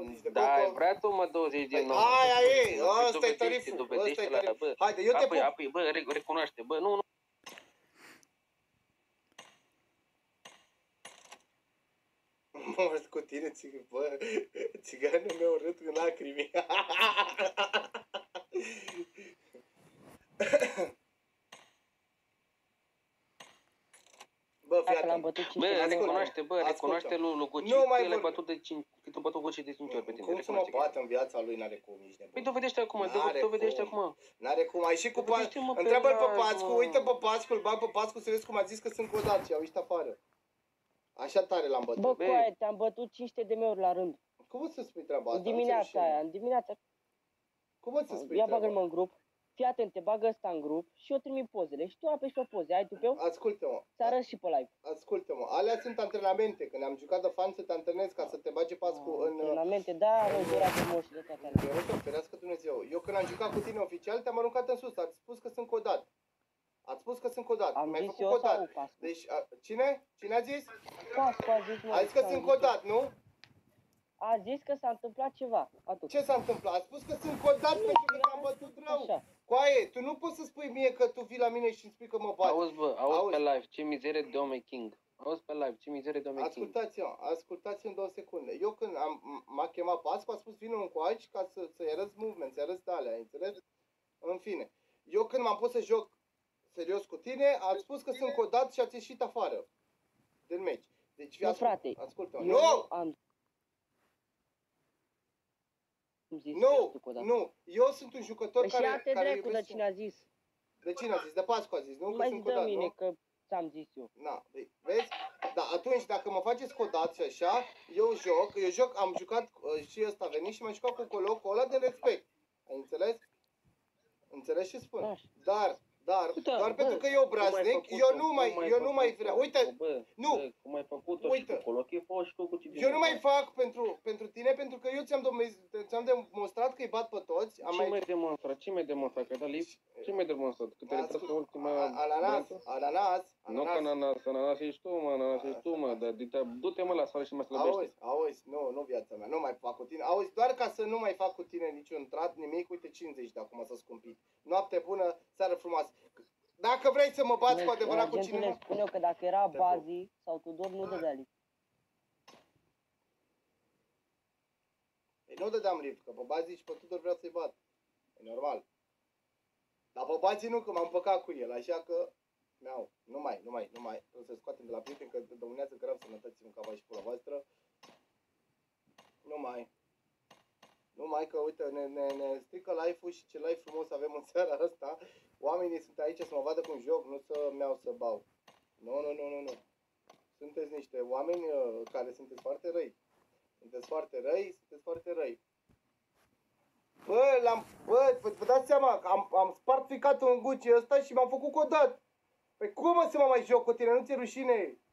nici de Da, coco. vrea tu mă 20 din nou. Aia e, ăsta e tariful, ăsta e tariful. Haide, eu te pup. Bă, recunoaște, bă, nu. Mort cu tine, bă, țiganul meu râd în lacrimi. Bă, fii atent. Recunoaște lui Gucci. El a bătut de 5, cât a bătut Gucci de 5 ori pe tine. Cum să mă bată în viața lui, n-are cum, nici nebun. Păi dovedește acum, dovedește acum. N-are cum, ai și cu întreabă-l pe Pascu, uite pe Pascu, îl bag pe Pascu să vezi cum a zis că sunt codat și au ieșit afară. Așa tare l-am bătut. Bă, coaie, te-am bătut 500 de ori la rând. Cum o să spui treaba asta? În dimineața aia, în dimineața. Cum o să spui ia treaba? bagă-l în grup. Fii atent, te bagă ăsta în grup și eu trimit pozele. Și tu apeși pe poze, ai tupeu? Ascultă-mă. Să arăți și pe live. Ascultă-mă, alea sunt antrenamente, când ne-am jucat de fan să te antrenezi ca să te bage Pascu în... Antrenamente, da, nu dura frumos și de toate alea. Eu ferească Dumnezeu. Eu când am jucat cu tine oficial, te-am aruncat în sus, ați spus că sunt codat. Ați spus că sunt codat. Am Mi-ai zis făcut eu codat. sau Pascu? Deci, cine? Cine a zis? Pascu a zis, mă. A zis că sunt codat, nu? A zis că s-a întâmplat ceva. Atât. Ce s-a întâmplat? A spus că sunt codat pentru că te-am bătut rău. Așa. Coaie, tu nu poți să spui mie că tu vii la mine și îmi spui că mă bați. Auzi pe live, ce mizerie de om e King. Auzi pe live, ce mizerie de om e King. Ascultați-mă 2 secunde. Eu când m-a chemat Pascu, a spus vină încoaci ca să-i arăți movement, să-i arăți de alea, înțelegi? În fine. Eu când m-am pus să joc serios cu tine, ați spus că sunt codat și ați ieșit afară din meci. Deci, frate, ascultă-mă. Nu, eu sunt un jucător care iubește... Cine a zis? De cine a zis? De Pascu a zis, nu? Mai zi de mine, că ți-am zis eu. Na, vezi? Da, atunci dacă mă faceți codat și așa, am jucat și ăsta a venit și m-am jucat cu colocul ăla de respect. Ai înțeles? Înțelegi ce spun? Doar pentru că eu braznic, eu nu mai vreau. Uite, nu. Cum ai făcut-o și cu colochii, fă și cu Gucci. Eu nu mai fac pentru tine, pentru că eu ți-am demonstrat că îi bat pe toți. Ce mai demonstrat? Ce mai demonstrat? Că ce mai demonstrat? Că te retragi în ultima... Ananas. Nu că ananas ești tu, mă, dar du-te mă la soare și mă slăbește. Auzi, nu viața mea, nu mai fac cu tine. Auzi, doar ca să nu mai fac cu tine niciun trat, nimic, uite 50 de acum s-a scumpit. Noapte bună, seară frumoasă. Dacă vrei să mă bați cu adevărat cu cineva... Spune eu că dacă era Bazi sau Tudor, nu dădea lift. Nu dădeam lift, că pe Bazi și pe Tudor vreau să-i bat. E normal. Dar pe Bazi nu, că m-am păcat cu el, așa că... Nu mai. Trebuie să scoatem de la prieteni, că domnează grav sănătății în cava și pula voastră. Nu mai, că uite, ne strică live-ul și ce live frumos avem în seara asta. Oamenii sunt aici să mă vadă cum joc, nu să-mi iau să bau. Nu. Sunteți niște oameni care sunteți foarte răi. Sunteți foarte răi. Bă, vă dați seama, am spart ficatul în Gucci ăsta și m-am făcut codat. Păi cum să mă mai joc cu tine, nu ți-e rușine?